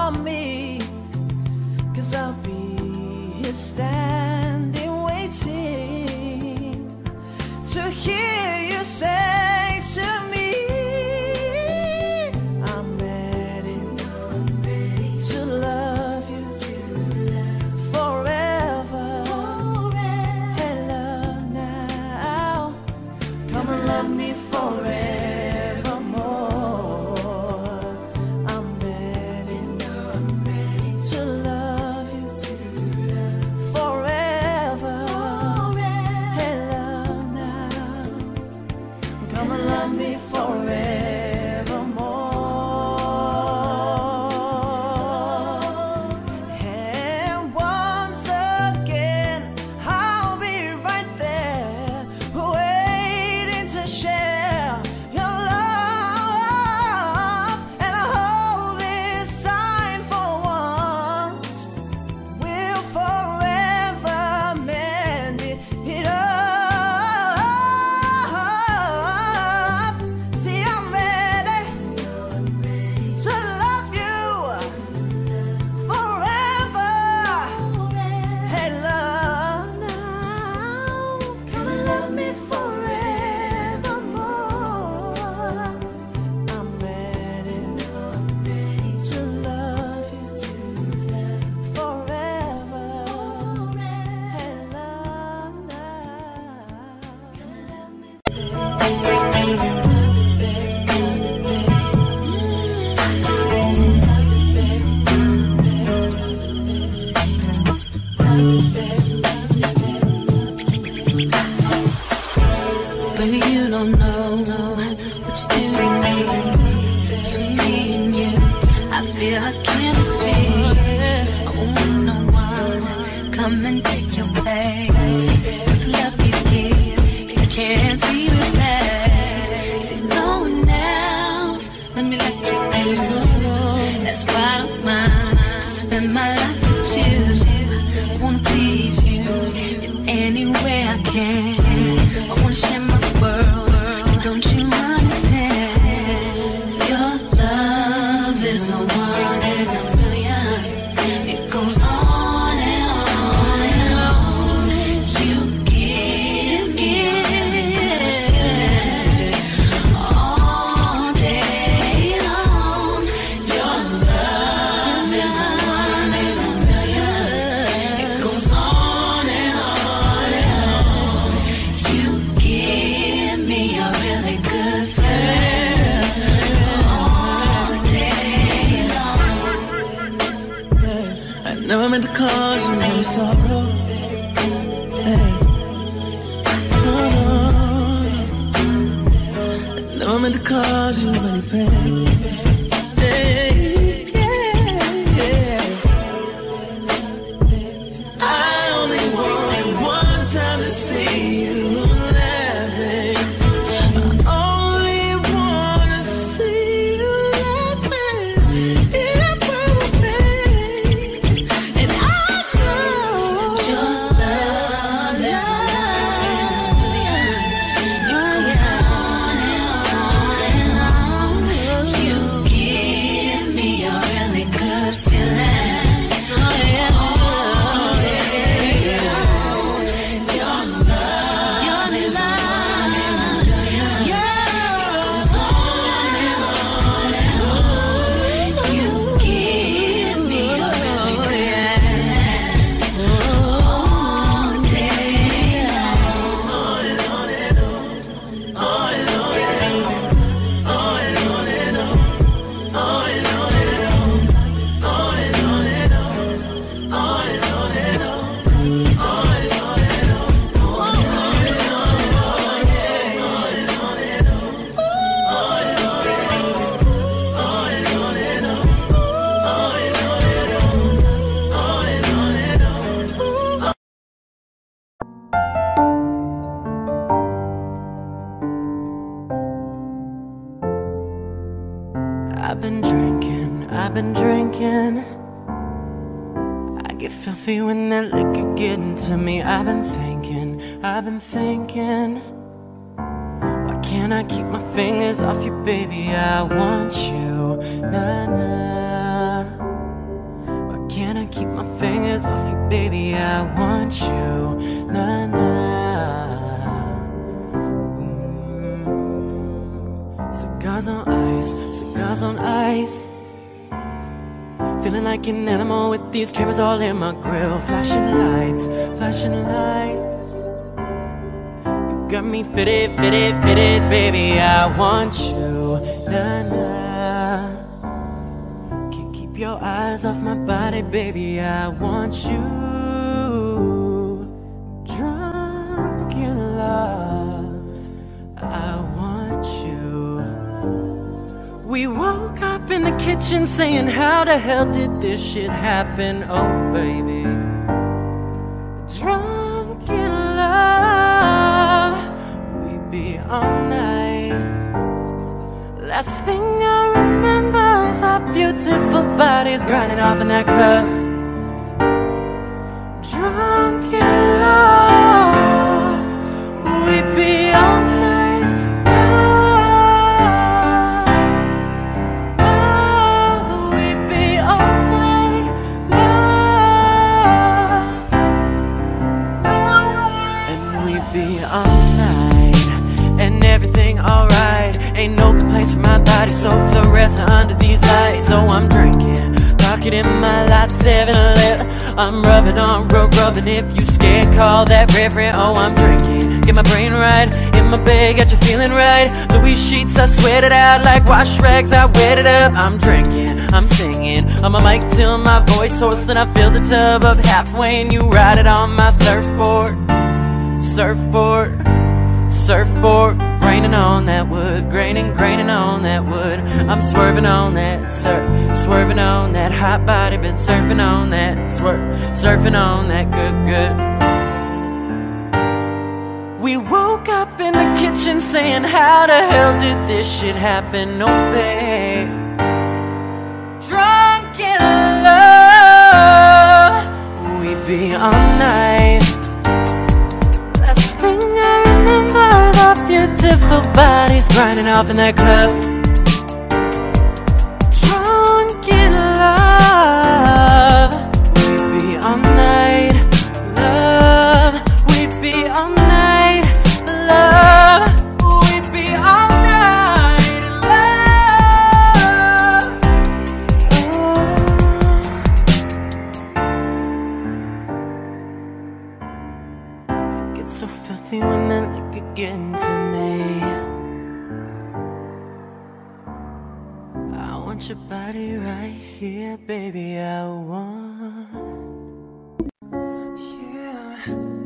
for me, 'cause I'll be here standing, waiting to hear you say to me, I'm ready to love you forever. Hey, love now, come and love me forevermore. I'm ready to love you forever. Hey, love now, come and love me forevermore. And once again, I'll be right there, waiting to share your love. And I hope this time for once we'll forever mend it up. See, I'm ready to love you forever. Hey, love now, come and love me forevermore. I'm ready to love you forever. Hey, love Baby, you don't know what you do to me. Between me and you, I feel like chemistry. I won't want no one come and take your place. 'Cause the love you give, it can't be replaced. See, no one else, let me like you do. That's why I don't mind to spend my life with you. I wanna please you in any way I can. I wanna share my world, and don't you understand? Your love is a one in a million. It goes on and on and on. You give all day long. Your love is a one in a million. It goes on and on and on. You give me a really good feeling all day long. I never meant to cause you any sorrow. Hey. No, no. I never meant to cause you any pain. Hey, yeah, yeah. I only want one time to see you laughing. I only wanna see you laughing in a purple rain. And I know Your love is a one in a million. It goes on and on and on. You give me a really good feeling all day long. Your love is a one in a million. It goes on and on and on. You give me a really good feeling all day long. I've been drinking. I get filthy when that liquor get into me. I've been thinking, why can't I keep my fingers off you, baby? I want you, nah, nah. keep my fingers off you, baby. I want you, nah, nah. Cigars on ice, cigars on ice. Feeling like an animal with these cameras all in my grill. Flashing lights, flashing lights. You got me fitted, fitted, fitted, baby. I want you, nah, nah. Can't keep your eyes off my body, baby. I want you. Drunk in love, I want you. We woke up in the kitchen saying, how the hell did this shit happen? Oh baby, drunk in love, we be all night. Last thing I remember is our beautiful bodies grinding off in that club. Drunk in love, we be all night. Ain't no complaints from my body, so fluorescent under these lights. So I'm drinking, rocking in my light 7-Eleven. I'm rubbing on road, rubbing. If you scared, call that reverend. Oh, I'm drinking, get my brain right. In my bed, got you feeling right. Louis sheets, I sweat it out like wash rags, I wet it up. I'm drinking, I'm singing on my mic till my voice hoarse. Then I fill the tub up halfway and you ride it on my surfboard. Surfboard, surfboard. Graining on that wood, graining on that wood. I'm swerving on that, swerving on that hot body. Been surfing on that, surfing on that good. We woke up in the kitchen saying, how the hell did this shit happen? No babe, drunk in love, we be all night. Last thing I remember, our beautiful bodies grinding off in that club. Drunk in love, we be all night. Love, we be all night. Love, we be all night. Love, I get so filthy when that liquor get into me. I want your body right here, baby. I want. Yeah.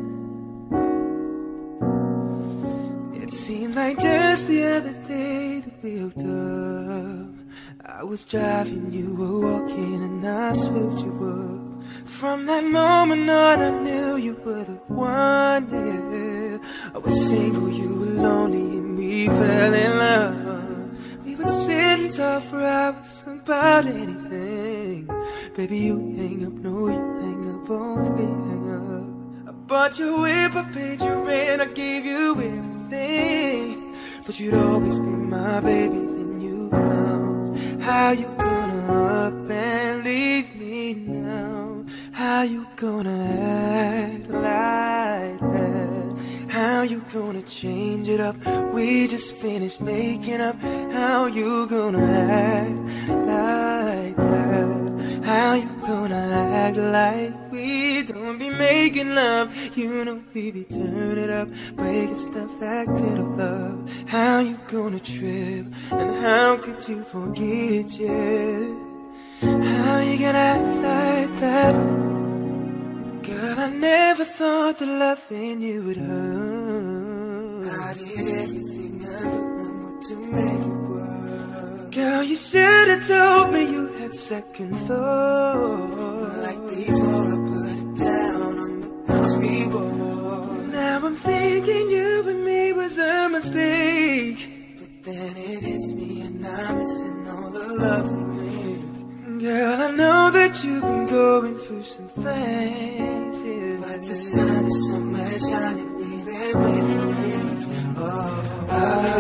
It seems like just the other day that we hooked up. I was driving, you were walking, and I swooped you up. From that moment on, I knew you were the one, yeah. I was single, you were lonely, and we fell in love. We would sit and talk for hours about anything. Baby, you hang up, no, you hang up, both we hang up. I bought your whip, I paid your rent, I gave you everything. Thought you'd always be my baby, then you bounced. How you gonna up and leave me now? How you gonna act like that? How you gonna change it up? We just finished making up. How you gonna act like that? How you gonna act like we don't be making love? You know we be turning up, breaking stuff like bitter love. How you gonna trip? And how could you forget, yeah? How you gonna act like that? Girl, I never thought that loving you would hurt. I did everything I could to make it work. Girl, you should have told me you had second thought. Like before I put it down on the house we bought. Now I'm thinking you and me was a mistake. But then it hits me and I'm missing all the love we made. Girl, I know that you've been going through some things, yeah. But the sun is somewhere shining, baby, when it rains. Oh, I love when you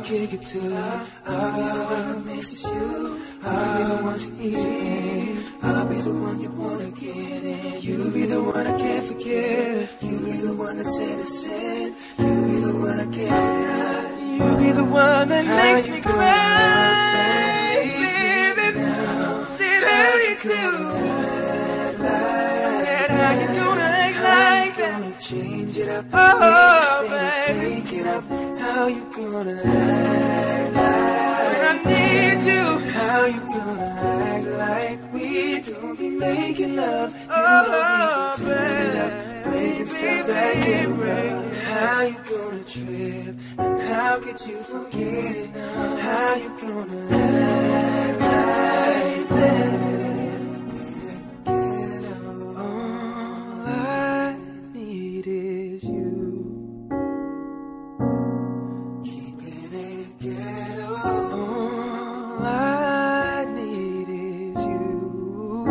kick it to. I'll be the one who misses you. I'll be the one to ease you in. I'll be the one you wanna get in. You'll be the one I can't forget. You'll be the one that's innocent. You'll be the one I can't deny. You'll be the one that makes me cry, baby. Said how you do. Said how you gonna act like that. Gonna change it up. Oh, baby. Break it up. How you gonna act like when I need you? How you gonna act like we don't be making love? Oh, baby, making stuff that get rough. How you gonna trip? And how could you forget it now? How you gonna act like that? All I need is you. All I need is you.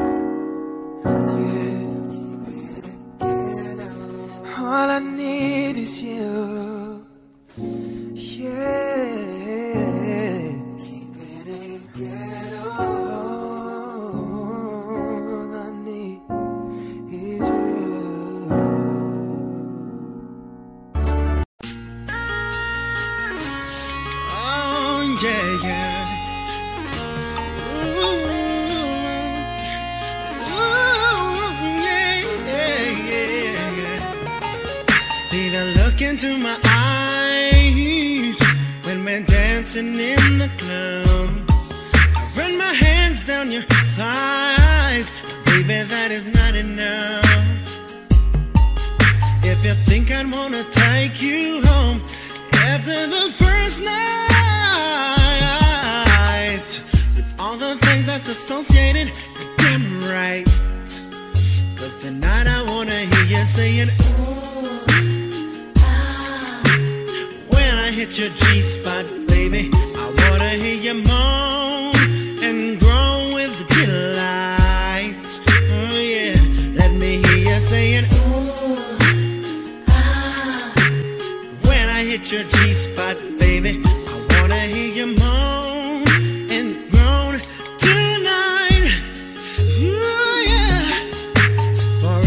Yeah. All I need is you. Yeah. Keep it together. All I need is you. Oh, yeah, yeah. Look into my eyes when we're dancing in the club. I run my hands down your thighs, baby, that is not enough. If you think I'd wanna take you home after the first night, with all the things that's associated, you're damn right. 'Cause tonight I wanna hear you saying, ooh, hit your G-spot, baby. I wanna hear you moan and groan with delight. Oh yeah, let me hear you saying, ooh, ah. When I hit your G-spot, baby, I wanna hear you moan and groan tonight. Oh yeah, for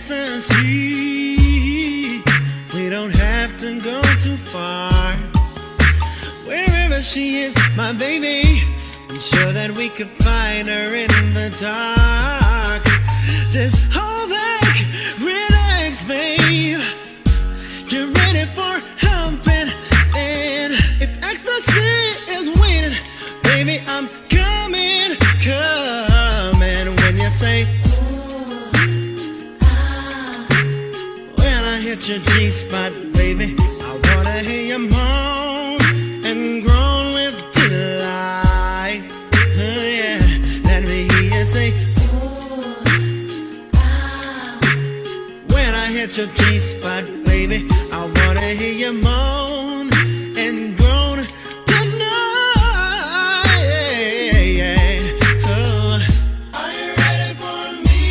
ecstasy, we don't have to go too far. Wherever she is, my baby, I'm sure that we could find her in the dark. Just hold back, relax, babe. You're ready for humping, and if ecstasy is waiting, baby, I'm coming, coming. When you say, ooh, ah. When I hit your G-spot, baby, I wanna hear you moan and groan with delight. Oh yeah, let me hear you say, ooh, ah. When I hit your G-spot, baby, I wanna hear you moan and groan tonight. Yeah. Oh. Are you ready for me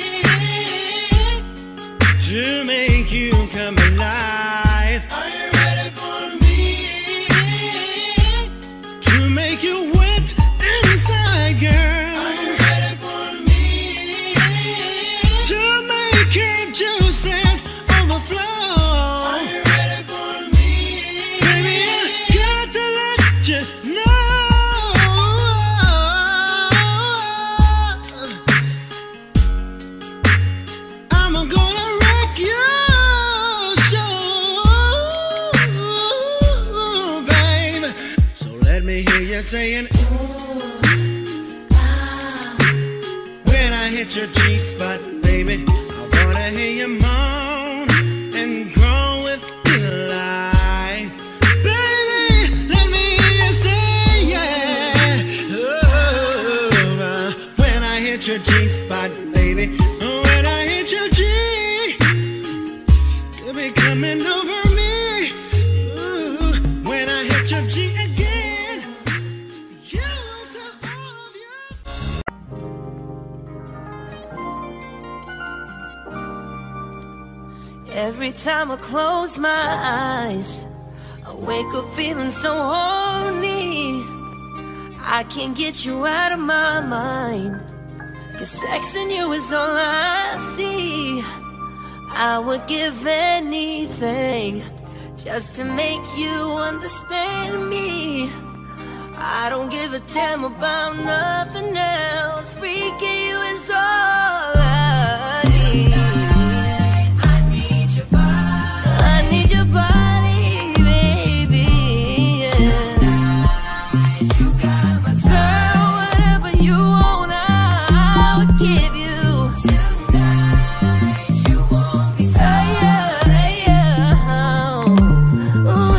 to make you come alive? Are you ready for me to make you wet inside, girl? Are you ready for me to make your juices overflow? Are you ready for me? Baby, I got to let you know. I'm gonna wreck your show, babe. So let me hear you saying, ooh, ah. When I hit your G-spot, baby, I wanna hear you moan and groan with delight. Baby, let me hear you say, yeah. Oh, when I hit your G-spot, baby, when I hit your G, you'll be coming over me. Ooh, when I hit your G again, you will tell all of you. Every time I close my eyes, I Wake up feeling so horny, I can't get you out of my mind. 'Cause sexing you is all I see. I would give anything just to make you understand me. I don't give a damn about nothing else. Freaking you is all I need. I need your body. I need your body, baby. Yeah. You got my time. Girl, whatever you want, I would give you. Tonight, you won't be sorry. Yeah, yeah. Ooh,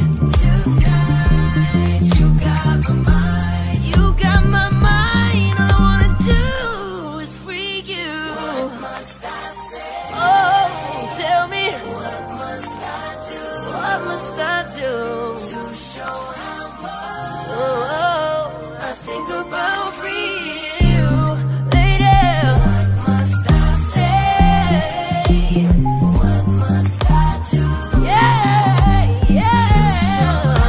tonight, you got my mind. You got my mind. All I wanna do is freak you. What must I say? Oh, tell me. What must I do? What must I do to show how much? Oh, I think about freeing you, lady. What must I say? What must I do? Yeah, yeah.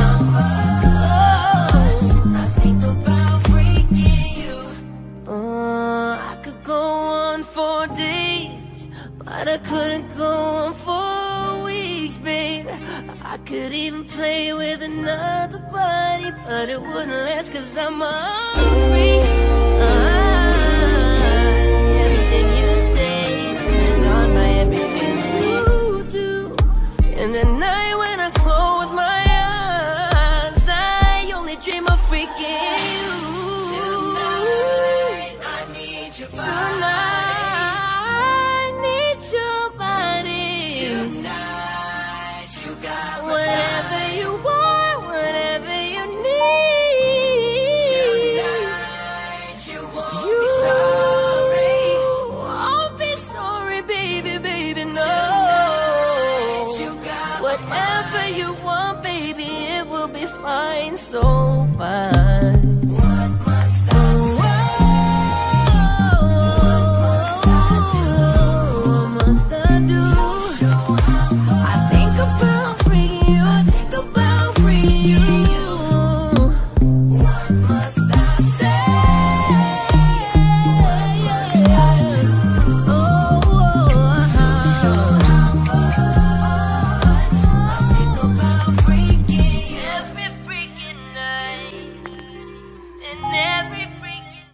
Oh, I think about freaking you. I could go on for days, but I couldn't go on for weeks, babe. I could even play with another body, but it wouldn't last 'cause I'm a freak. Everything you say, turned on by everything you do. And at night when I close my eyes, I only dream of freaking you. Tonight, I need your body. Tonight, I need your body. Tonight, you got whatever you want, whatever you need. Tonight, you won't be sorry. Won't be sorry, baby, baby, no. Tonight, you got whatever you want, baby, it will be fine, so fine. What must I say? What must I do? I think about freeing you. I think about freeing you. What must I say? What must I do? To show how much I think about freaking you. Every freaking night and every freaking.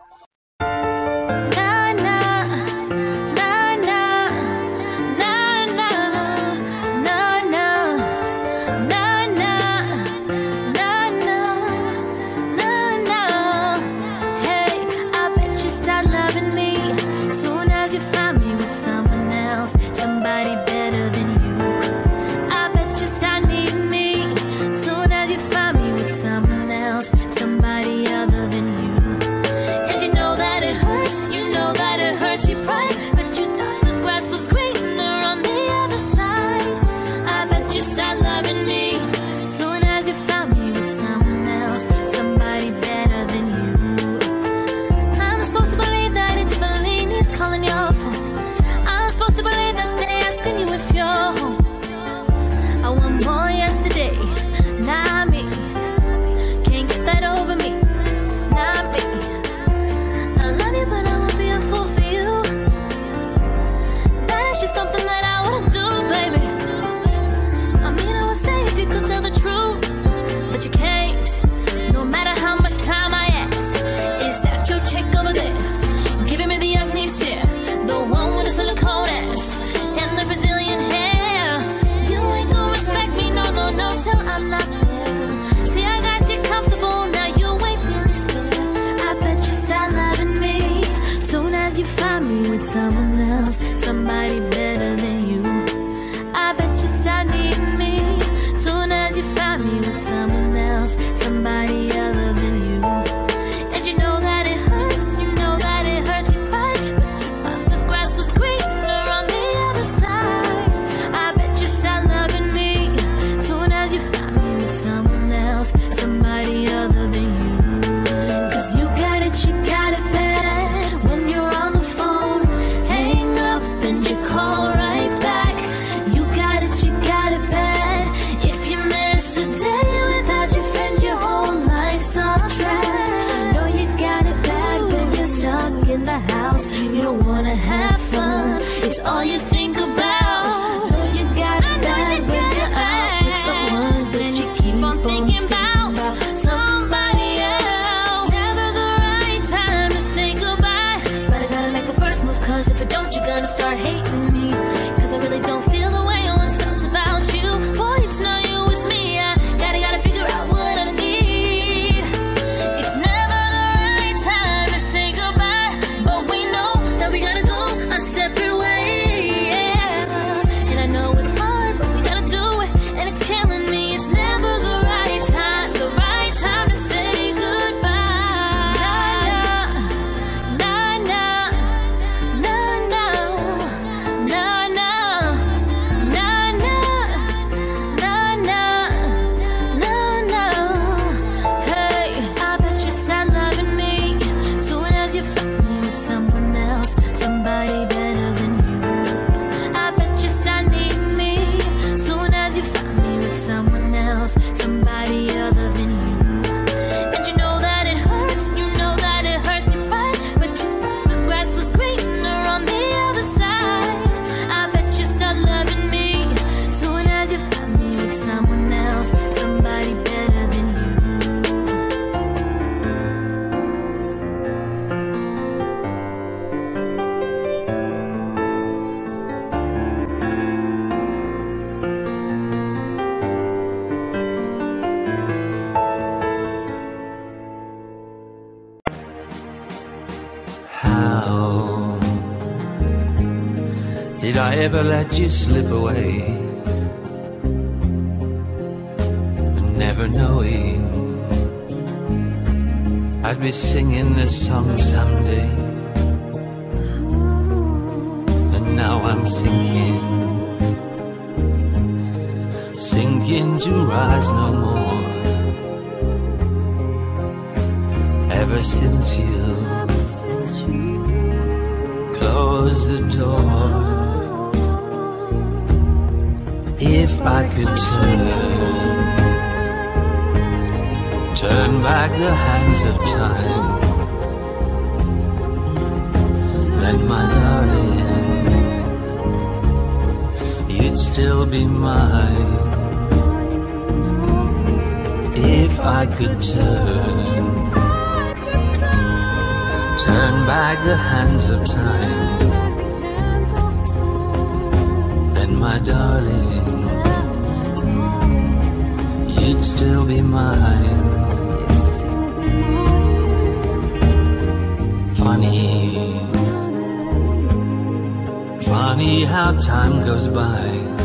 Na na na na na na na na na na na na na. Hey, I bet you start loving me soon as you find me with someone else, somebody better than you. I bet you start needing me soon as you find me with someone else, somebody other than you. And you know that it hurts, you know that it hurts your pride, but you thought the grass was greener on the other side. I bet you start loving me soon as you found me with someone else, somebody better than you. I'm supposed to believe that it's Fellini's calling your phone. I'm supposed to believe that they're asking you if you're home. I want more yesterday, not me. Can't get that over me, not me. I love you, but I won't be a fool for you. That is just something that I wouldn't do, baby. I mean, I would stay if you could tell the truth, but you can't. No matter how much time I ask, is that your chick over there giving me the ugly stare, the one with the silicone ass and the Brazilian hair? You ain't gonna respect me, no, no, no, till I'm not there. See, I got you comfortable, now you ain't really scared. I bet you start loving me soon as you find me with someone else, somebody better than you. I bet you start needing me soon as you find me with someone else, somebody other than you. And you know that it hurts, you know that it hurts your pride, but you thought the grass was greener on the other side. I bet you start loving me soon as you find me with someone else, somebody other than you. 'Cause you got it bad when you're on the phone. Hey, fun. It's all you think about. Know you got it bad when you're out with someone, but you keep on thinking about somebody else. Never the right time to say goodbye, but I gotta make the first move, cause if I don't, you're gonna start hating me. Cause I really don't feel the way I once felt about you. Boy, it's not you, it's me. I gotta figure out what I need. It's never the right time to say goodbye, but we know that we gotta go our separate ways. Yeah. And I know it's hard, but we gotta do it, and it's killing me. It's never the right time to say goodbye. Nah, nah, nah, nah, nah, nah, nah, nah, nah, nah, nah, nah, nah. Hey, I bet you start loving me soon as you find me with someone else, somebody better than you. I bet you start needing me soon as you find me with someone else, somebody other than you. And you know that it hurts, you know that it hurts you right, but you know the grass was greener on the other side. I bet you start loving me soon as you find me with someone else, somebody better than you. How did I ever let you slip away? Never knowing I'd be singing this song someday. And now I'm sinking to rise no more. Ever since you closed the door, if I could turn back the hands of time, then my darling, you'd still be mine. If I could turn back the hands of time, then my darling, you'd still be mine. Funny how time goes by,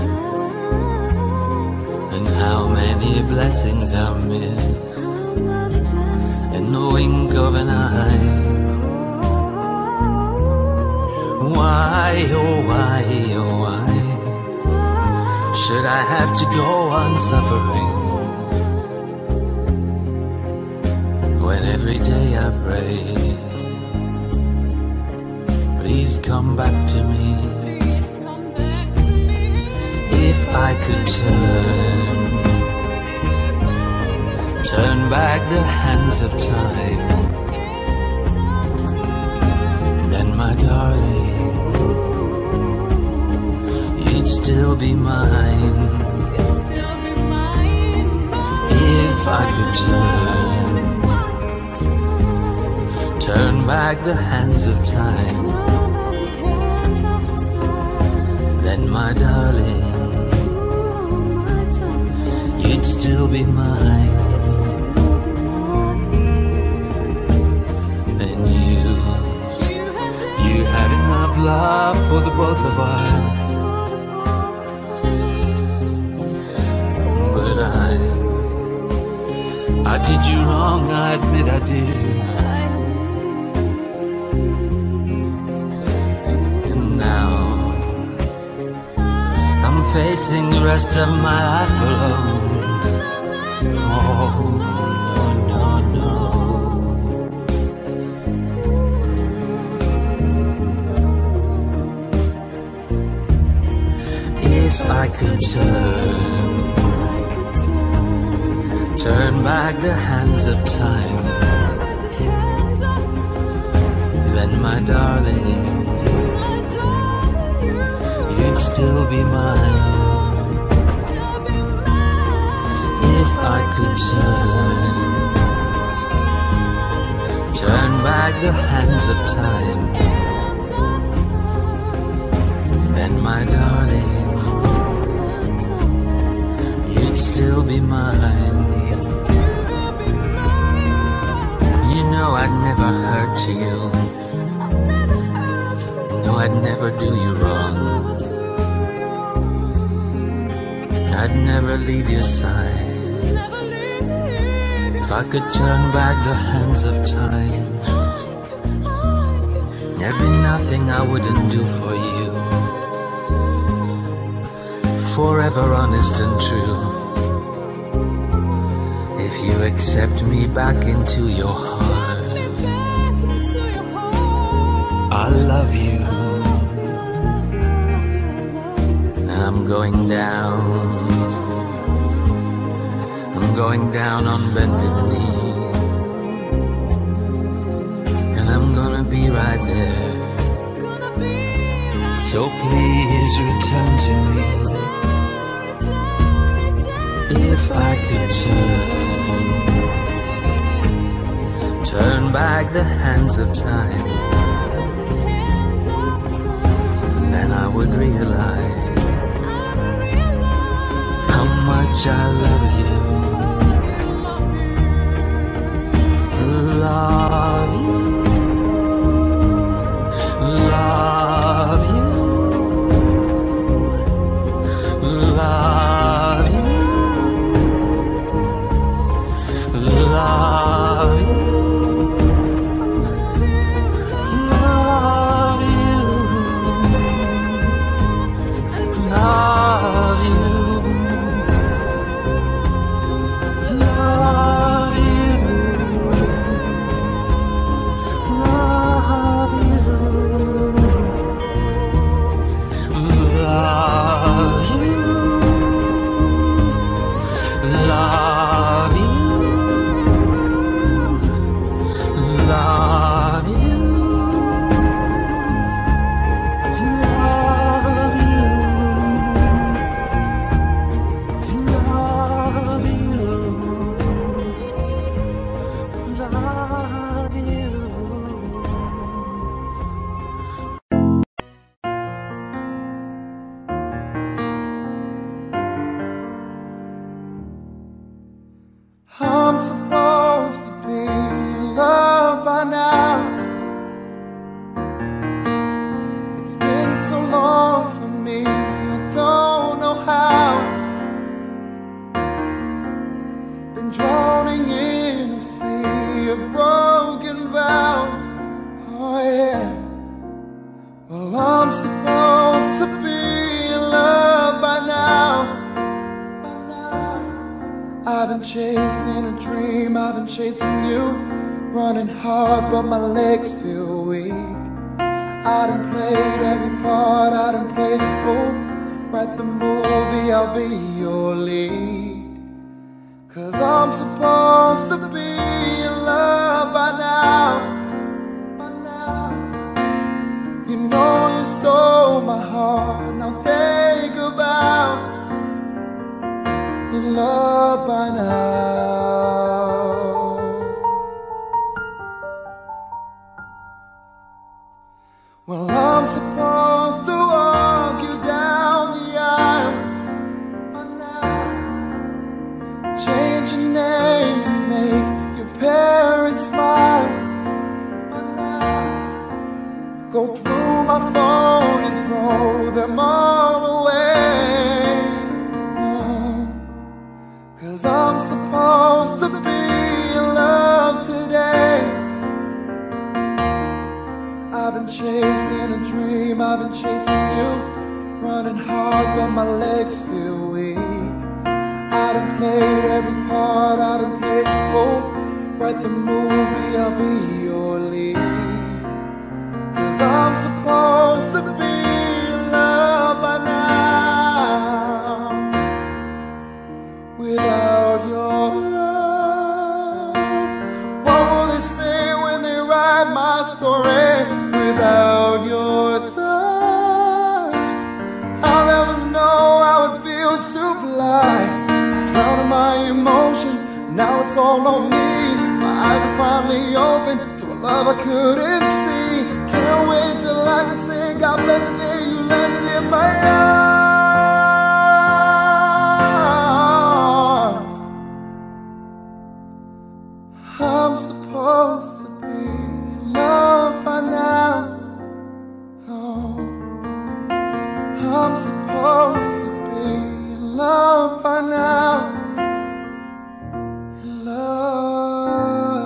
and how many blessings are missed in the wink of an eye. Why, oh why, oh why should I have to go on suffering, when every day I pray, please come back to me. If I could turn back the hands of time, then my darling, you'd still be mine. If I could turn back the hands of time, then my darling, you'd still be mine. And you had enough love for the both of us, but I did you wrong, I admit I did. And now I'm facing the rest of my life alone. Oh, no, no, no. If I could turn back the hands of time, then my darling, you'd still be mine. If I could turn back the hands of time, then my darling, you'd still be mine. You know I'd never hurt you. No, I'd never do you wrong. I'd never leave your side. If I could turn back the hands of time, there'd be nothing I wouldn't do for you. Forever honest and true. If you accept me back into your heart, I love you. And I'm going down on bended knee, and I'm gonna be right there. So please return to me. If I could turn back the hands of time, then I would realize how much I love you. Love you, love you, love you, love you, love you, love you, love you. I'm supposed to be loved by now. It's been so long for me, I don't know how. Been drowning in a sea of broken vows. Oh yeah. Well, I'm supposed to be loved by now. I've been chasing a dream, I've been chasing you, running hard but my legs feel weak. I done played every part, I done played the fool. Write the movie, I'll be your lead. Cause I'm supposed to be in love by now. You know you stole my heart, now take a bow. In love by now. Well, I'm supposed to walk you down the aisle by now. Change your name and make your parents smile by now. Go through my phone and throw them all away. Cause I'm supposed to be in love today. I've been chasing a dream, I've been chasing you, running hard but my legs feel weak. I done played every part, I done played the fool. Write the movie, I'll be your lead. Cause I'm supposed to be in love by now. Without your love, what will they say when they write my story? Without your touch, my emotions. Now it's all on me. My eyes are finally open to a love I couldn't see. Can't wait till I can say God bless the day you landed in my arms. I'm supposed to be in love by now. Oh, I'm supposed to be in love by now. In love.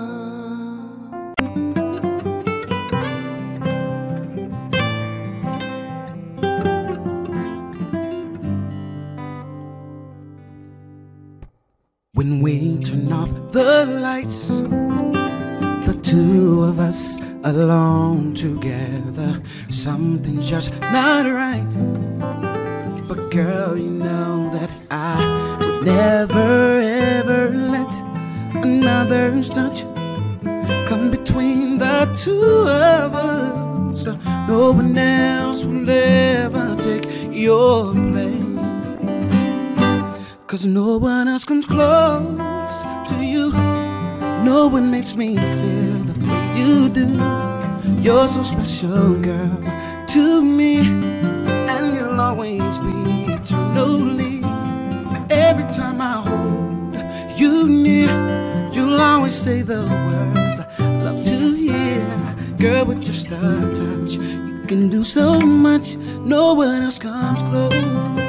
When we turn off the lights, the two of us alone together, something's just not right. But girl, you know that I would never ever let another's touch come between the two of us. No one else will ever take your place, 'cause no one else comes close to you. No one makes me feel the way you do. You're so special, girl, to me, and you'll always be eternally. Every time I hold you near, you'll always say the words I love to hear. Girl, with just a touch, you can do so much. No one else comes close.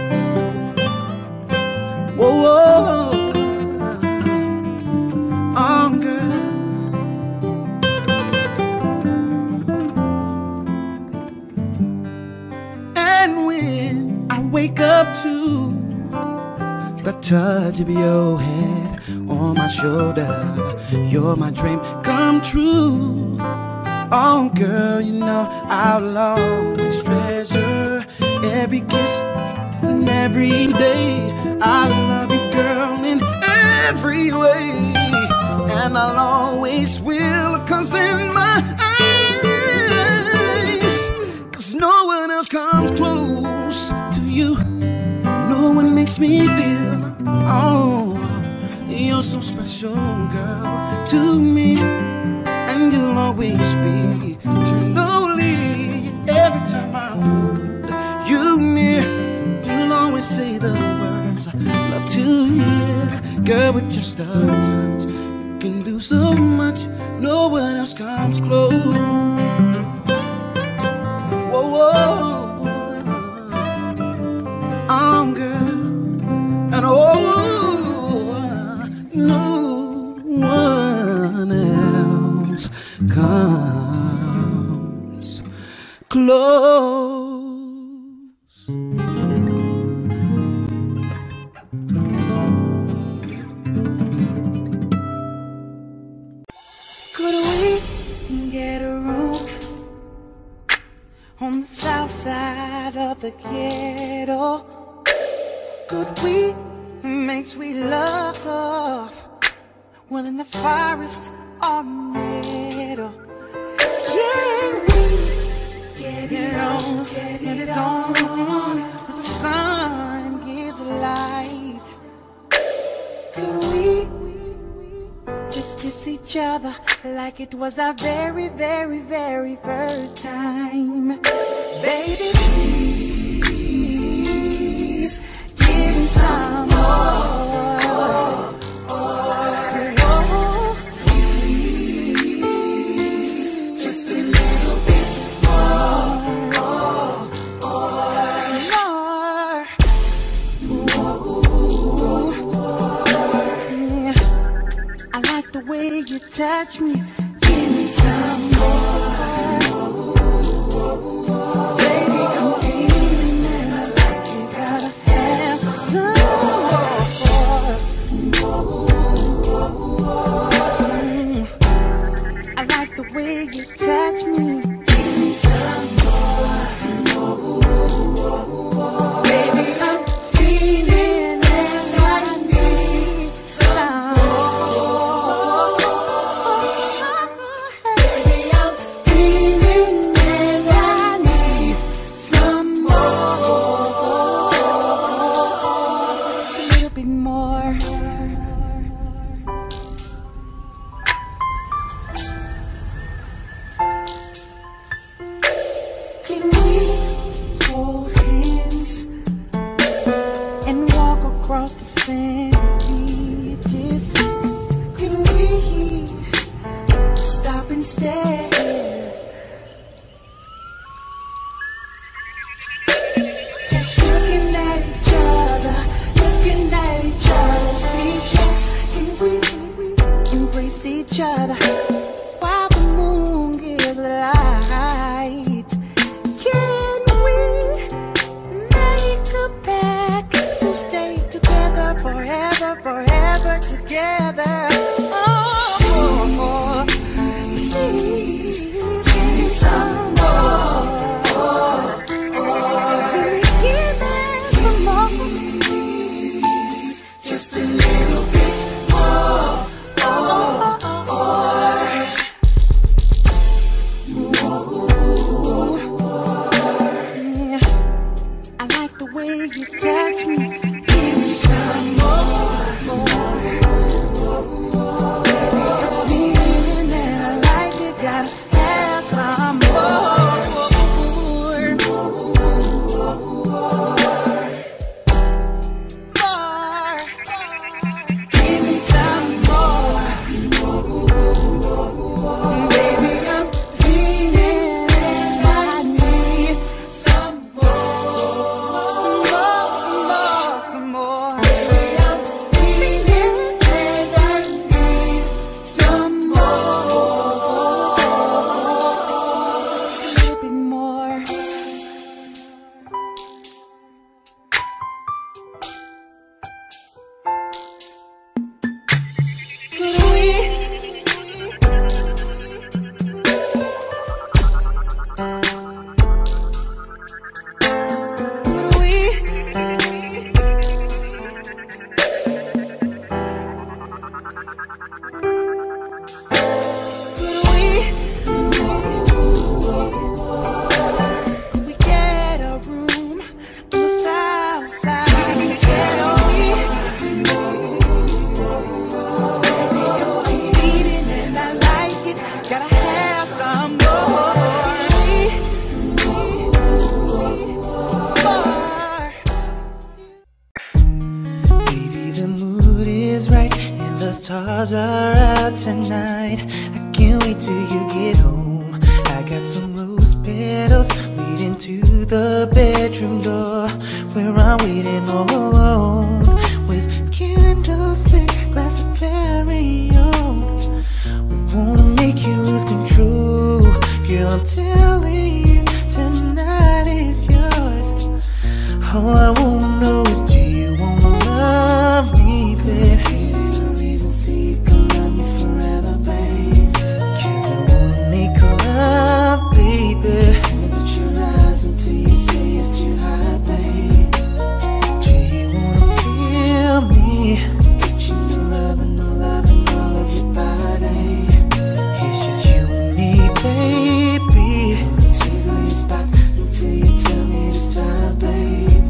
Whoa, whoa, oh, girl. And when I wake up to the touch of your head on my shoulder, you're my dream come true. Oh, girl, you know I'll always treasure every kiss and every day. I love you, girl, in every way, and I'll always will, 'cause in my eyes, 'cause no one else comes close to you. No one makes me feel, oh, you're so special, girl, to me, and you'll always be eternally. Every time I hold you near, you'll always say the words I love to hear. Girl, with just a touch, you can do so much. No one else comes close. Whoa, whoa, oh, girl, and oh, no one else comes close. Could we get a room on the south side of the ghetto? Could we make sweet love within the forest or meadow? Can we get it on, get it on, with the sun gives light? Could we just kiss each other like it was our very, very, very first time? Baby, please give me some more. Please, just a little bit more. I like the way you touch me. Give me some more. Baby, I'm feeling and I like you gotta have some more. I like the way you touch me. Give me some more. Baby, I'm feeling and I need some more. Baby, I'm face each other while the moon gives light. Can we make a pact to stay together forever, forever together? Oh, please give me some more. Give me some more. Just a little bit more. I like the way you touch me. Give me some more. Feeling that I like it, gotta have some more. Give me some more. Baby, I'm feeling that I need some more. Some more. Baby, I'm feeling that I need some more. A little bit more. Could we? Could we get a room on the south side? Can we? I'm eating and I like it. Gotta have some more. Baby, the mood is right and the stars are out tonight. I can't wait till you get home. I got some rose petals leading to the bedroom door, where I'm waiting all alone with candles lit, glass of Perrier. We wanna make you lose control. Girl, I'm telling you, tonight is yours. All I wanna know is, do you wanna love me, babe? Give you a reason so you can love me forever, babe. 'Cause I wanna make love, baby. Temperature rise until you say it's too hot, babe. Do you wanna feel me? Touching the rub and the love and all of your body. It's just you and me, baby. Tickle your spot until you tell me to stop, babe.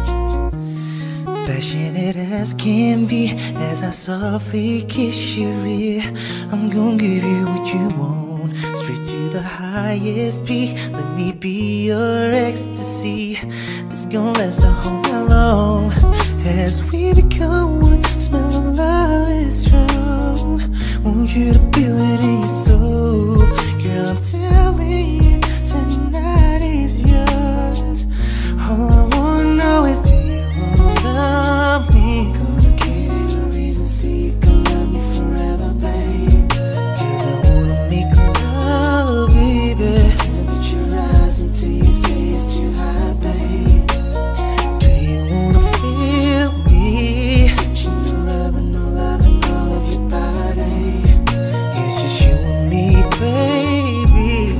Passionate as can be, as I softly kiss your ear. I'm gonna give you what you want, straight to the highest peak. Let me be your ecstasy. It's gonna last a whole night long. As we become one, smell of love is strong. Want you to feel it in your soul. Girl, I'm telling you, tonight is yours. All I wanna know is, do you wanna love me? Gonna give you a reason so you can love me forever, babe. 'Cause I wanna make love, baby. Temperature rise until you say it's too hot, babe. Do you wanna feel me? Touching the rub and the love and all of your body. It's just you and me, baby.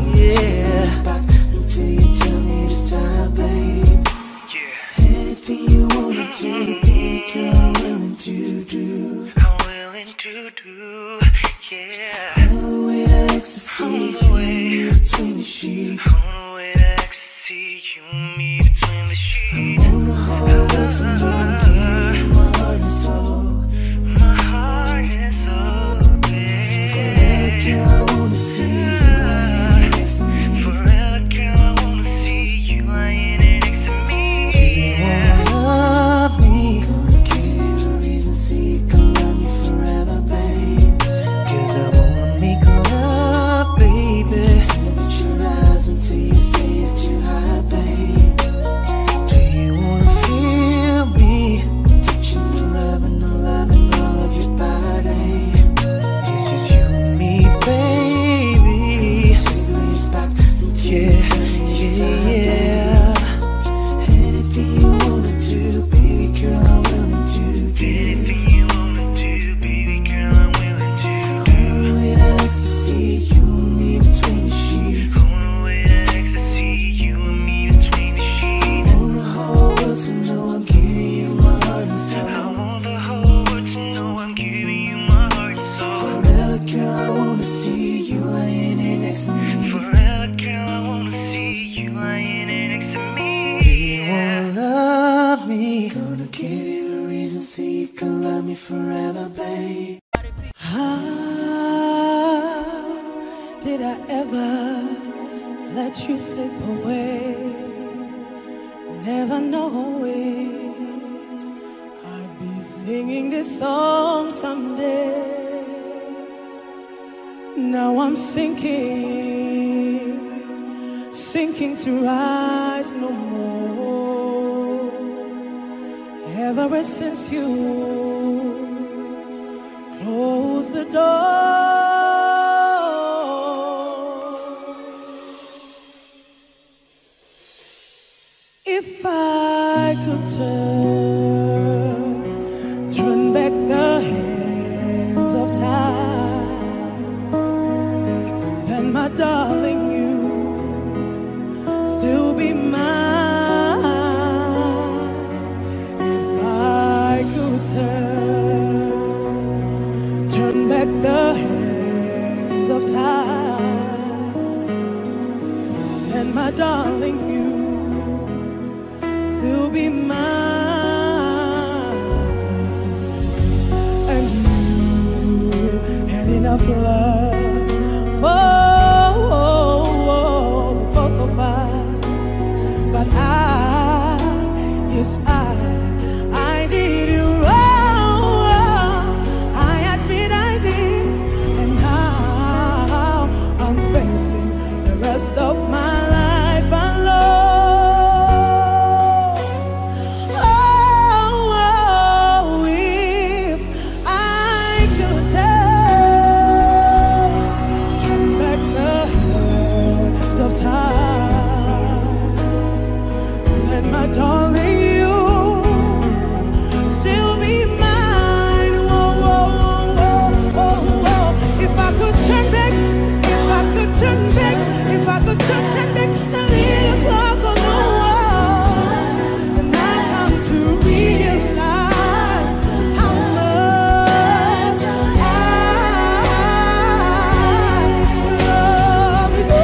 Did I ever let you slip away? Never knowing I'd be singing this song someday. Now I'm sinking to rise no more. Ever since you closed the door. If I could turn back the hands of time, then my darling, you still be mine. If I could turn back the hands of time, then my darling, you still be mine. And you had enough love for the both of us, but yes, I did you wrong. I admit I did, and now I'm facing the rest of my life alone. Darling, you still be mine. Whoa, whoa, whoa, whoa, whoa. If I could turn back, if I could turn back, if I could turn back the little clock on the wall, then I've come to realize how much I love you.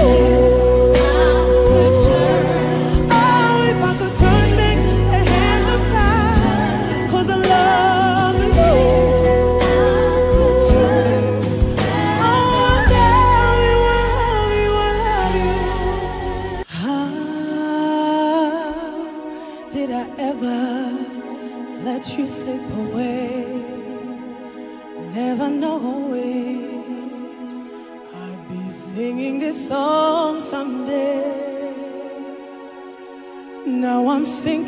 Did I ever let you slip away? Never knowing I'd be singing this song someday. Now I'm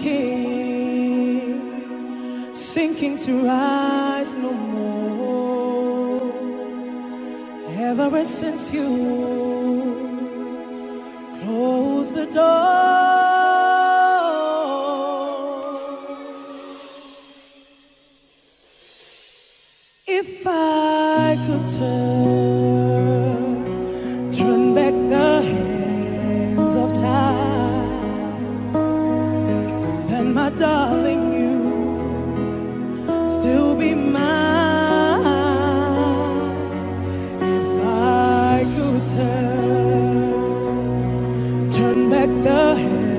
sinking to rise no more. Ever since you closed the door. If I could turn back the hands of time, then my darling, you still be mine. If I could turn back the hands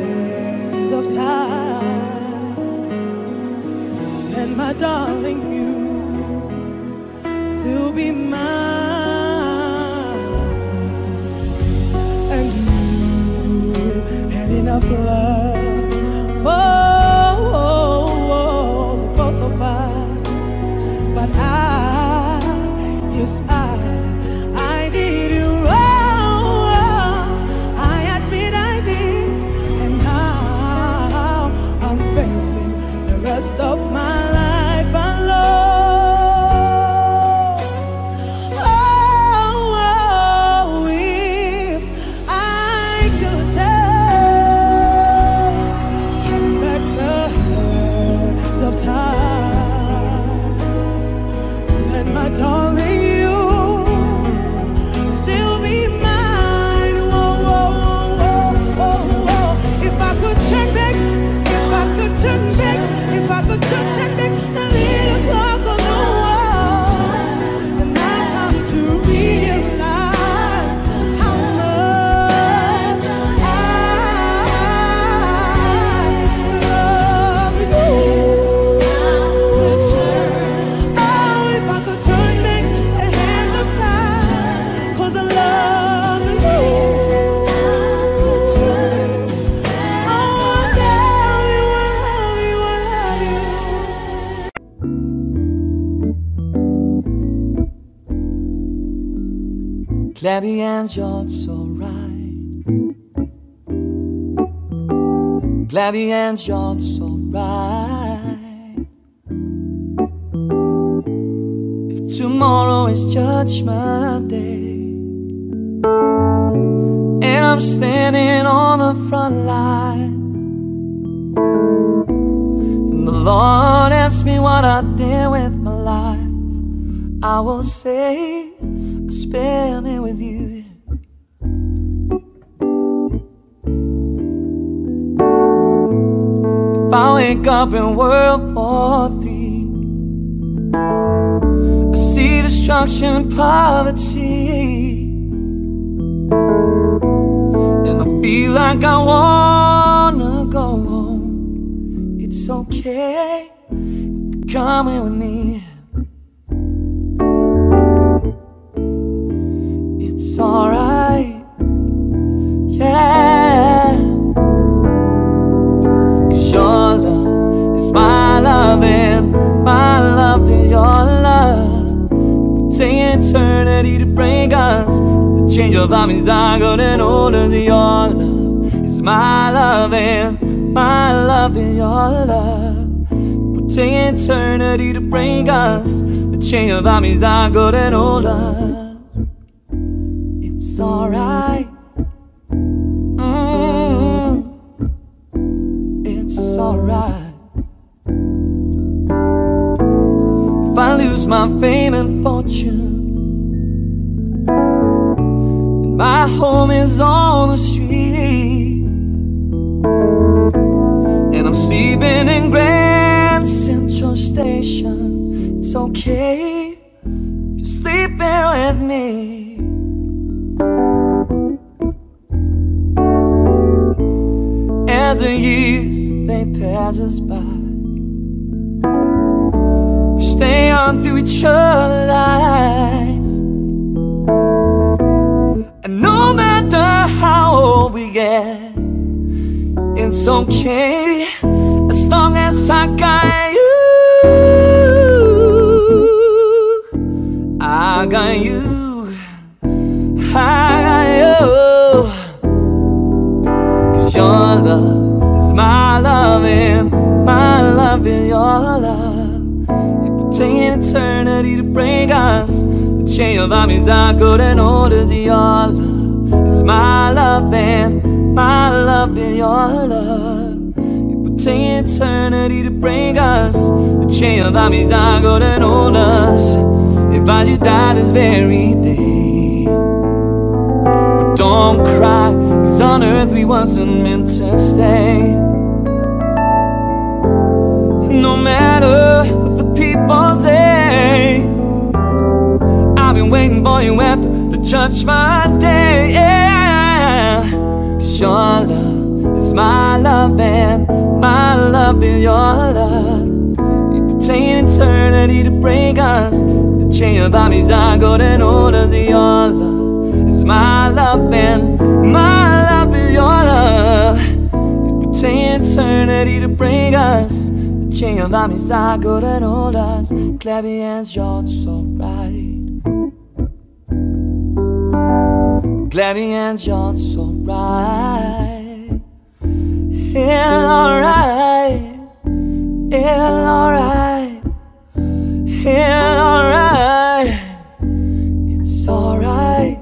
clap your hands, you're so right. Clap your hands, you're so right. If tomorrow is Judgment Day and I'm standing on the front line, and the Lord asks me what I did with my life, I will say I spent it with you. If I wake up in World War III, I see destruction and poverty, and I feel like I wanna go home. It's okay, come in with me. It's alright, yeah. 'Cause your love is my love and my love is your love. It will take eternity to break us. The change of armies are getting older. Your love is my love and my love is your love. It will take eternity to break us. The change of armies are getting older. It's alright. It's alright. If I lose my fame and fortune, and my home is on the street, and I'm sleeping in Grand Central Station, it's okay, you're sleeping with me. As the years they pass us by, we stay on through each other's eyes. And no matter how old we get, it's okay as long as I got you. I got you, I got you. 'Cause your love is my love and my love is your love. It will take an eternity to break us. The chain of armies are good and old as your love is my love and my love is your love. It will take an eternity to break us. The chain of armies are good and old as. If I should die this very day, but don't cry, 'cause on earth we wasn't meant to stay. No matter what the people say, I've been waiting for you at the Judgment Day, yeah. 'Cause your love is my love and my love is your love. It will take an eternity to break us. The chain of armies are golden orders. Your love is my love and my love is your love. It will take an eternity to break us. The chain of armies are golden orders. Clap your hands, you're so right. Clap your hands, you're so right. It's alright. It's alright. It's alright. It's alright.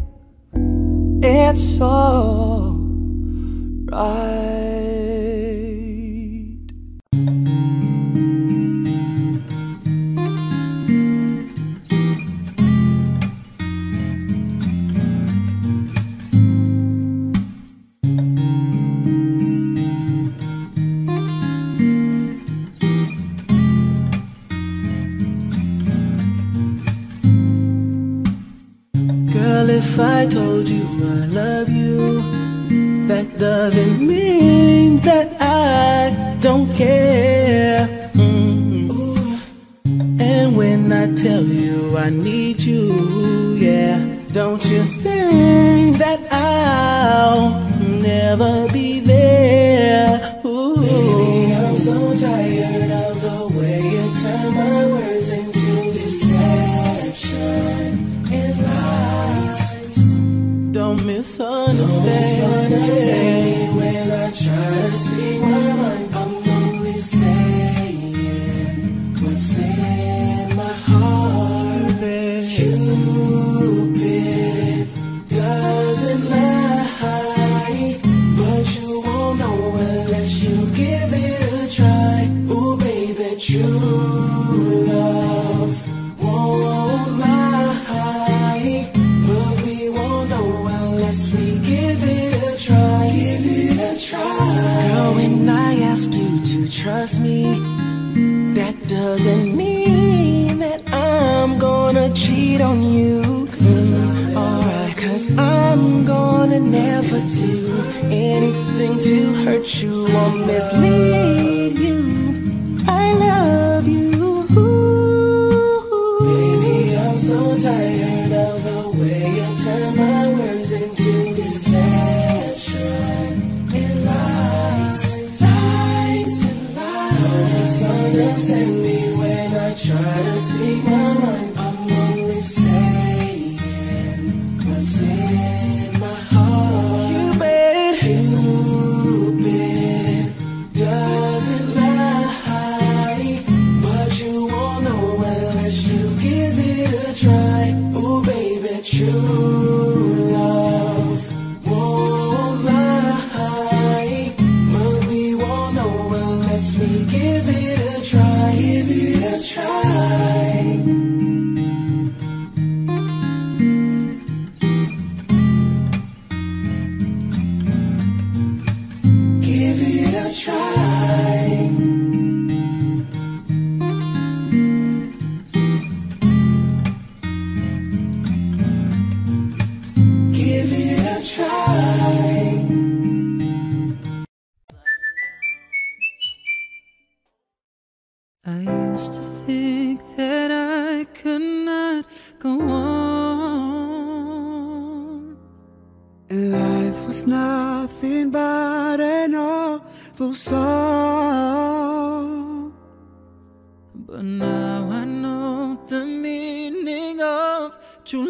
It's all right. Girl, if I told you I love you, that doesn't mean that I don't care. And when I tell you I need you, yeah, don't you think that I'll never be there? Ooh. Baby, I'm so tired of the way you turn my words into deception and lies. don't misunderstand me when I try to speak my mind. I'm only saying what's in my heart. Cupid doesn't lie, but you won't know unless you give it a try. Ooh, baby, true love won't lie, but we won't know unless we give it a try. Give it a try. Girl, when I ask you to trust me, that doesn't mean that I'm gonna cheat on you. Alright, 'cause I'm gonna never do anything to hurt you or mislead you. I love you. Baby, I'm so tired of the way you turn my words into deception and lies, lies and lies. Don't misunderstand me when I try to speak my mind. I'm only saying what's in my heart. Cupid doesn't lie, but you won't know unless you give it a try. Ooh, baby, true love won't lie, but we won't know unless we give it a try. Give it a try. Give it a try. Give it a try. I used to think that I could not go on. Life was nothing but an awful song. But now I know the meaning of true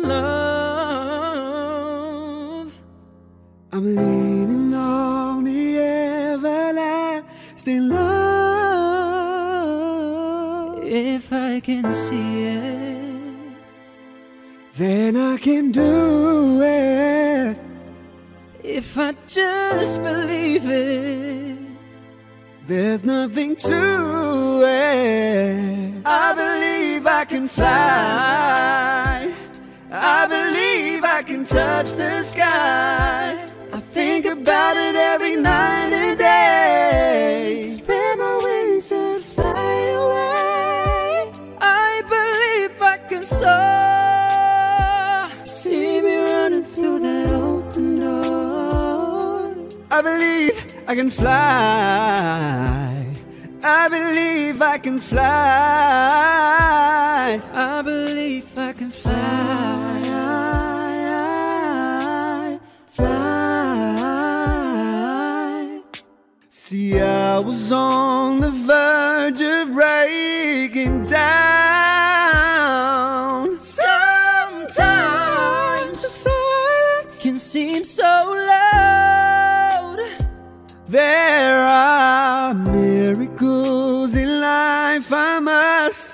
love. I'm leaning on the everlasting love. If I can see it, Then I can do it. if I just believe it, There's nothing to it. I believe I can fly. I believe I can touch the sky. I think about it every night and day. Spread my wings and fly away. I believe I can soar. See me running through that open door. I believe I can fly. I believe I can fly. I believe I can fly. Fly. See, I was on the verge of breaking down. Sometimes the silence can seem so loud. There are miracles in life I must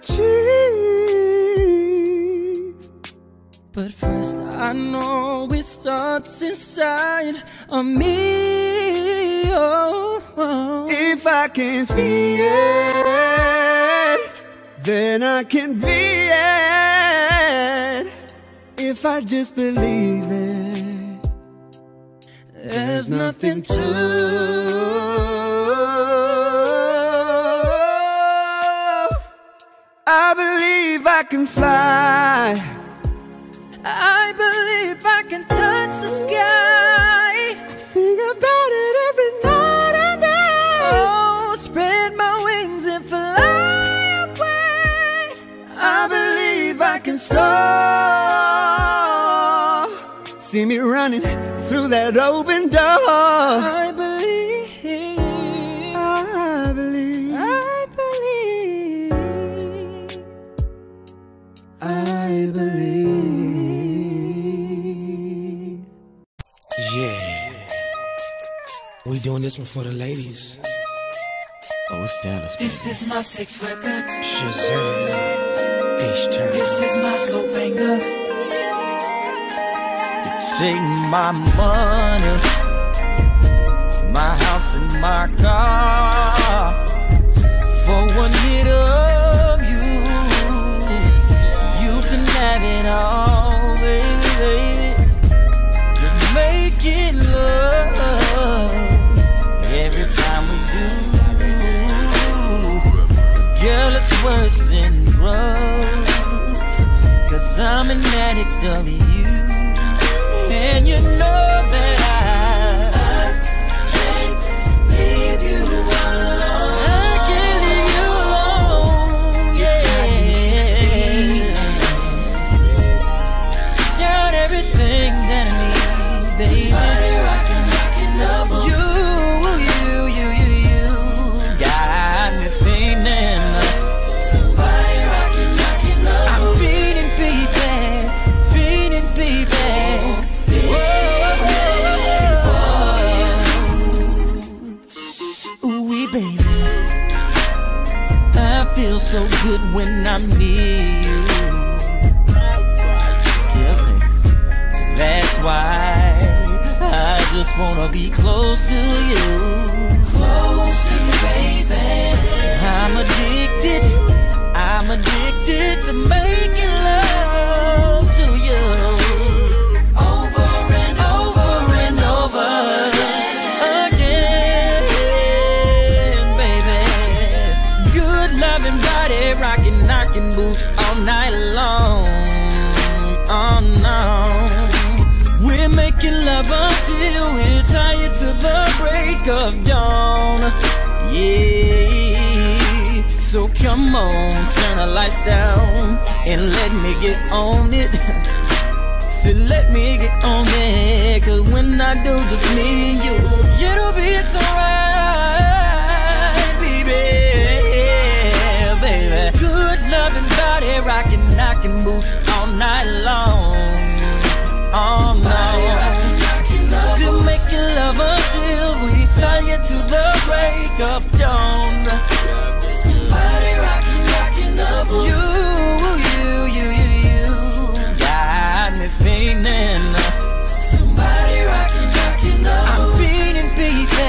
achieve. But first I know it starts inside of me. Oh, oh. If I can see it, then I can be it. If I just believe it, There's nothing to I believe I can fly. I believe I can touch the sky. Think about it every night and day. Oh, spread my wings and fly away. I believe I can soar. See me running through that open door. I believe. I believe. I believe. I believe. Yeah. We doing this one for the ladies. Oh, it's Dallas. This is my sex record. Shazam. H-Town. This is my slow banger. Take my money, my house and my car, for one hit of you, you can have it all, baby. Just making love every time we do. Girl, it's worse than drugs, 'cause I'm an addict of you. And you know that I can't leave you alone. I can't leave you alone, yeah. Got everything that I need, baby. Rockin' you got me feeling. Somebody rockin'. I'm feeling, baby. Feel so good when I'm near you. Yeah, that's why I just wanna be close to you. Close to you, baby. I'm addicted to making love to you. Over and over and over again, baby. Good loving body, rocking, knocking boots all night long. Oh no, we're making love until we're tired to the break of dawn. Yeah, so come on, turn the lights down and let me get on it. So let me get on it, 'cause when I do, just me and you, it'll be so right, baby. Good loving body, rocking, knocking boots all night long. All night. Still making love until we tired to the break of dawn. Somebody rocking the boots. You got me feeling. Somebody rocking the boots. I'm feeling, baby.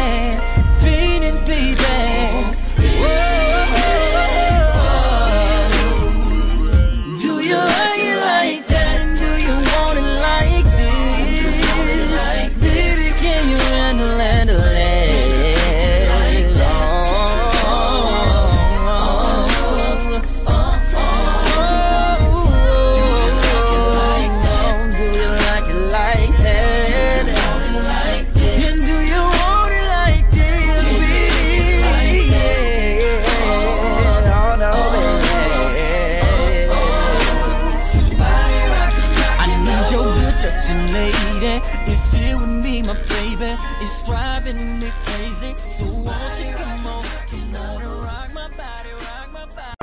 It's here with me, my baby. It's driving me crazy. So won't you come on and rock my body, rock my body.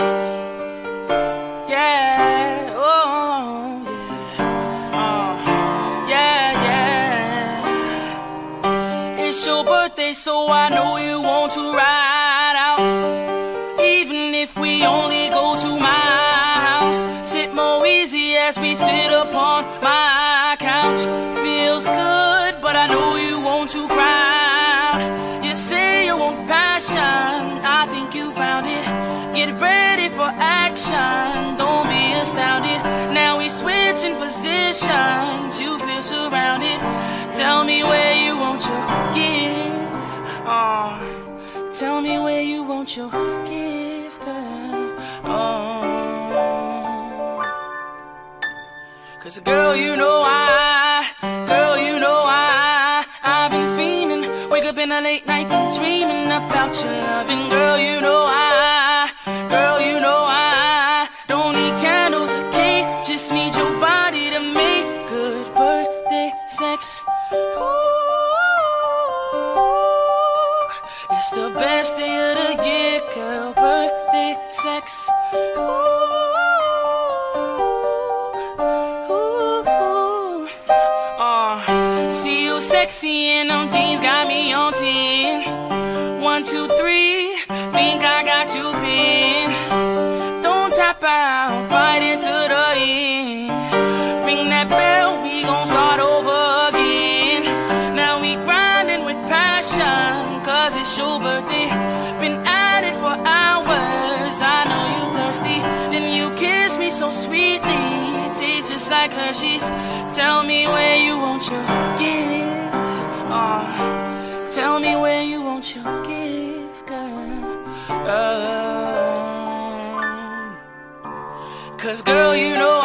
Yeah, oh yeah, yeah. It's your birthday, so I know you want to ride out. Even if we only go to my house, sit more easy as we sit upon my couch. Feels good, but I know you want to crowd. You say you want passion, I think you found it. Get ready for action, don't be astounded. Now we switching positions, you feel surrounded. Tell me where you want your gift. Oh, tell me where you want your gift, girl. Oh, 'cause girl, you know I've been fiending. Wake up in a late night and dreaming about your loving. Girl, you know I don't need candles or cake, just need your body to make good birthday sex. Ooh, it's the best day of the year, girl, birthday sex. See you say sexy and them jeans got me on 10. 1, 2, 3, think I got you pinned. Don't tap out, fight it to the end. Ring that bell, we gon' start over again. Now we grinding with passion, cause it's your birthday. Been at it for hours, I know you thirsty. Then you kiss me so sweetly, tastes just like Hershey's. Tell me where you want your gift. Tell me where you want your gift, girl. Cause girl, you know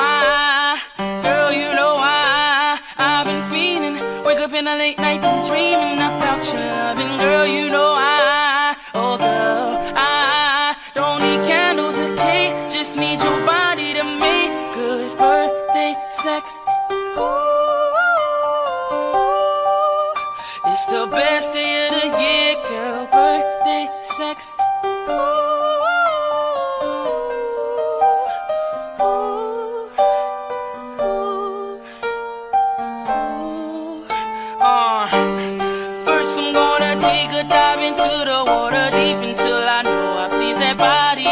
I've been feeling. Wake up in the late night and dreaming about your love. And girl, you know oh girl, I don't need candles or cake, just need your body to make good birthday sex. It's the best day of the year, girl, birthday sex. First I'm gonna take a dive into the water deep until I know I please that body,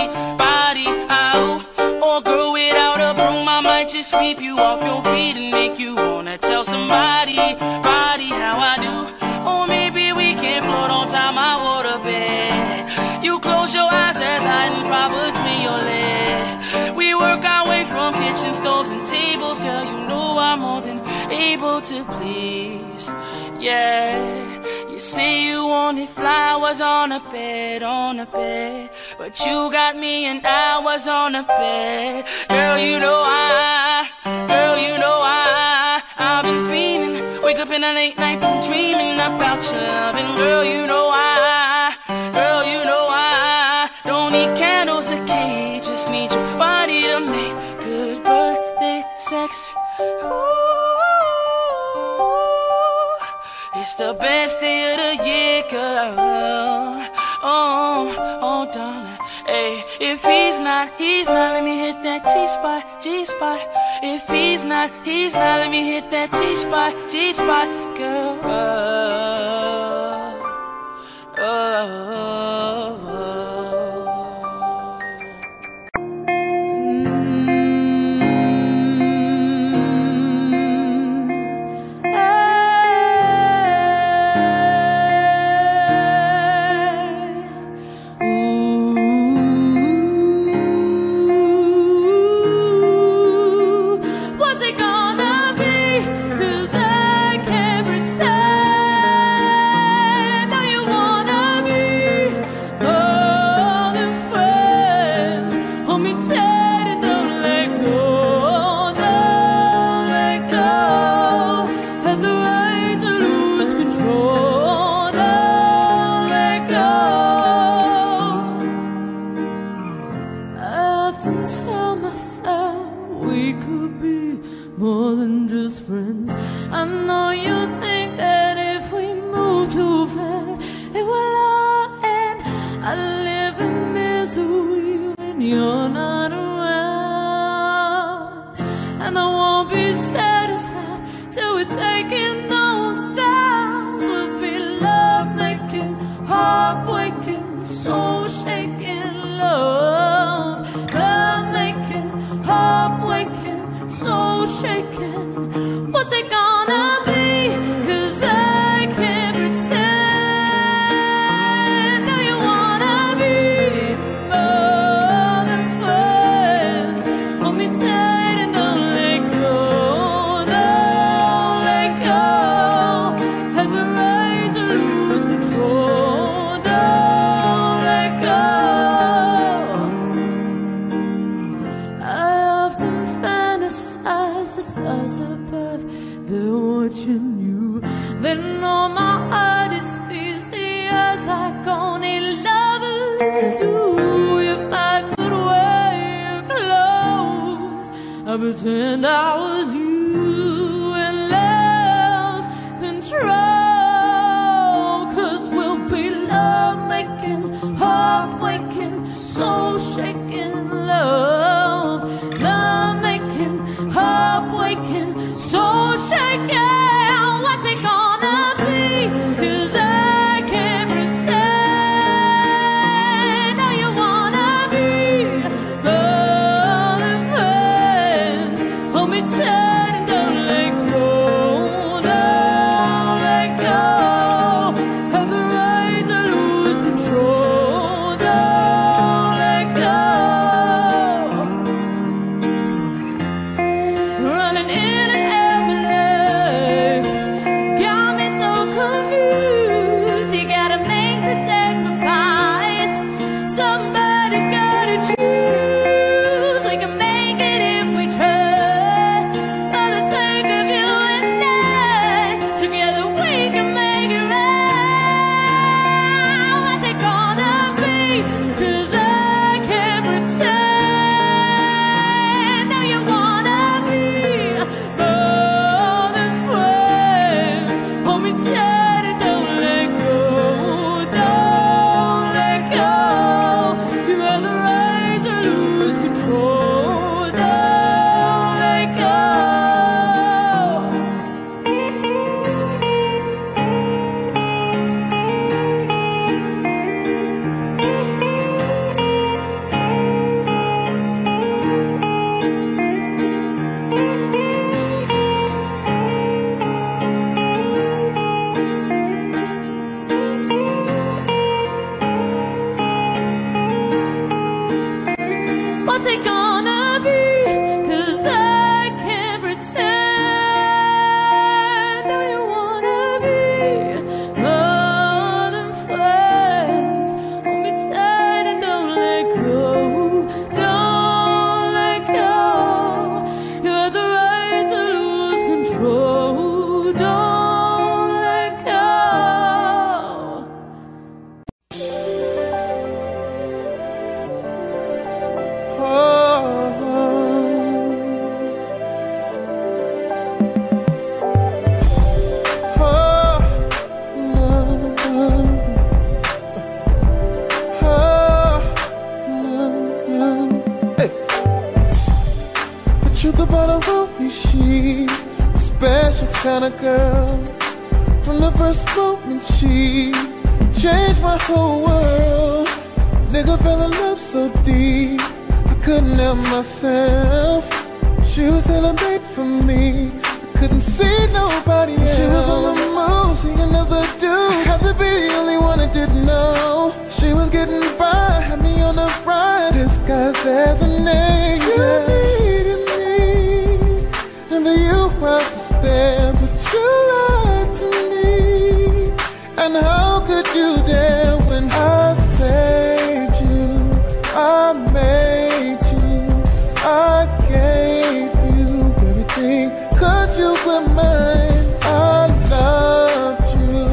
oh girl, without a broom I might just sweep you off your feet and make you wanna tell somebody, how I do. Or maybe we can float on top my waterbed. You close your eyes as I prop between your legs. We work our way from kitchen stoves and tables. Girl, you know I'm more than able to please. Yeah, you say you wanted flowers on a bed, but you got me and I was on a bed. Girl, you know I've been feeling. Wake up in the late night and dreaming about your love. And girl, you know I don't need candles or cake, just need your body to make good birthday sex. It's the best day of the year, girl. Oh, darling. Hey, if he's not, let me hit that G-spot. If he's not, let me hit that G-spot, girl. Pretend I was you and lost control. 'Cause we'll be love-making, heart-waking, soul-shaking love. Love-making, heart-waking, soul-shaking. What's it gonna be? girl. From the first moment she changed my whole world. Nigga fell in love so deep, I couldn't help myself. She was tailor-made for me, I couldn't see nobody else. She was on the move, seeing another dude. I had to be the only one that didn't know. She was getting by, had me on the ride, disguised as an angel. You needed me, and for you I was there, but you lied to me. And how could you dare when I saved you, I made you, I gave you everything, 'cause you were mine. I loved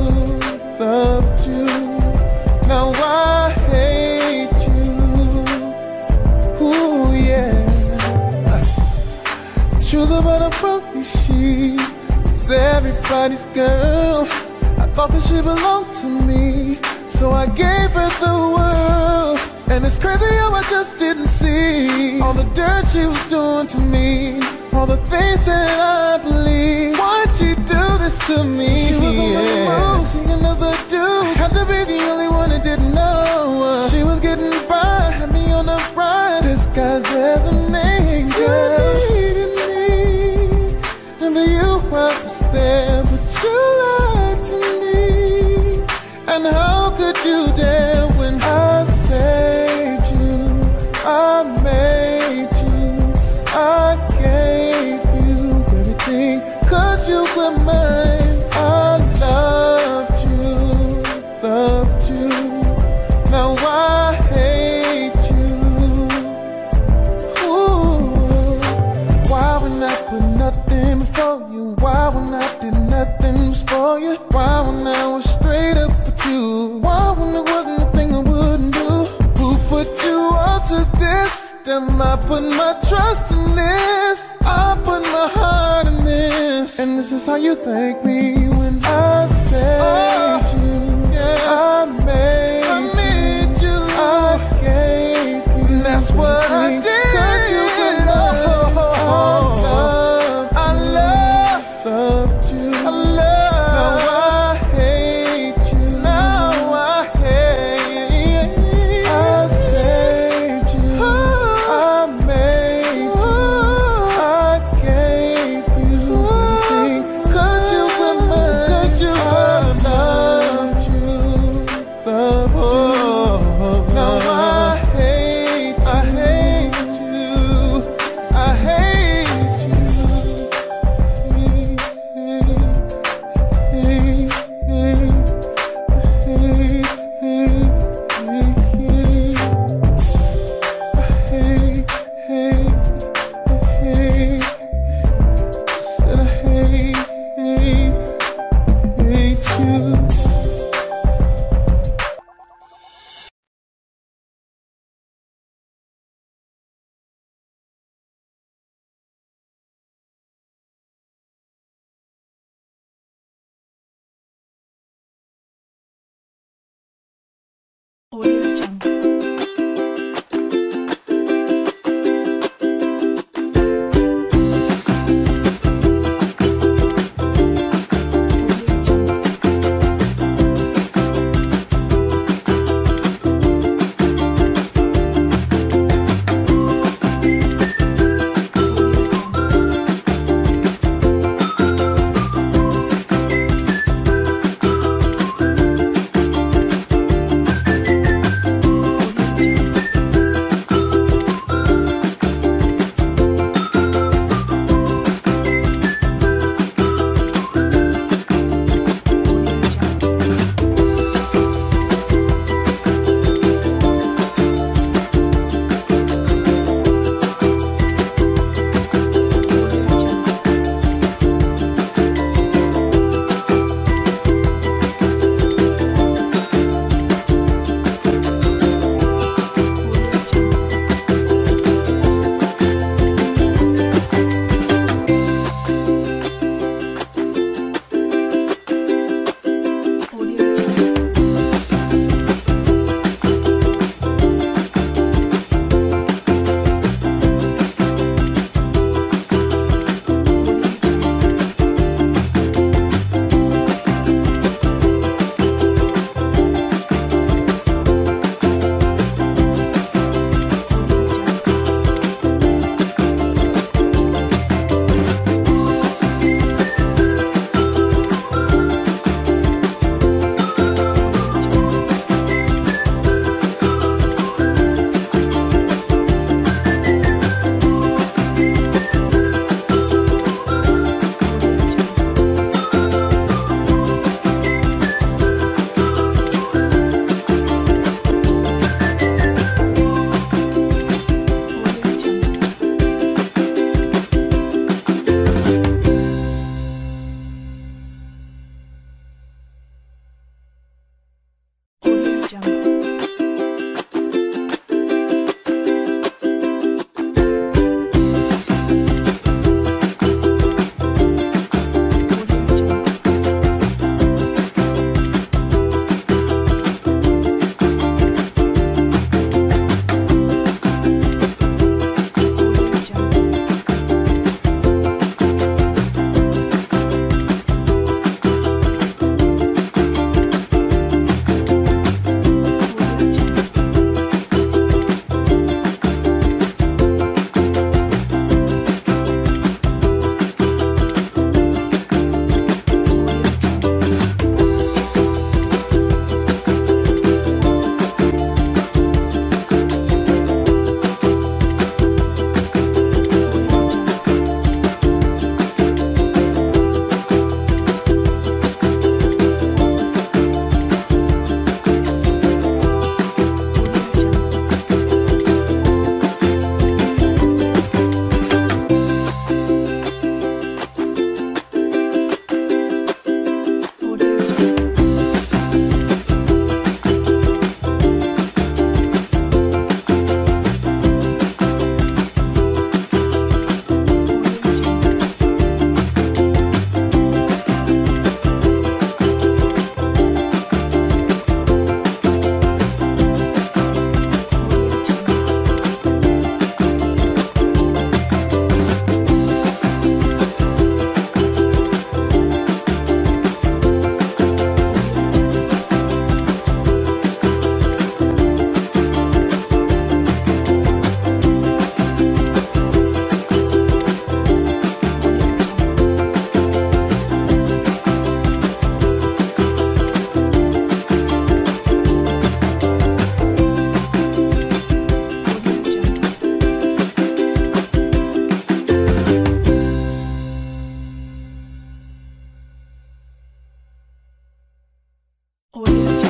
you, now I hate you. Ooh yeah. Truth about a broken she was everybody's girl. I thought that she belonged to me, so I gave her the world. And it's crazy how I just didn't see all the dirt she was doing to me, all the things that I believe. Why'd she do this to me? She was on the move, seeing another dude. Had to be the only one that didn't know. She was getting by, had me on the ride, disguised as an angel. You needed me, and for you I was there, but you lied to me. And how could you dare when I saved you, I made you, I gave you everything, 'cause you were mine. I loved you, now I hate you. Ooh. Why when I put nothing before you? Why when I did nothing was for you? Why when I was straight up with you? Why when there wasn't a thing I wouldn't do? Who put you up to this? Damn, I put my trust in this, I put my heart in this. And this is how you thank me when I saved you, yeah. I made you, I gave you, and that's what I did. 'Cause you were mine. I loved you, now I hate you, now I hate. I saved you, I made you, I gave you everything, 'cause you were mine, 'cause you were mine. Loved you, now I hate you, I hate you. Oh, yeah.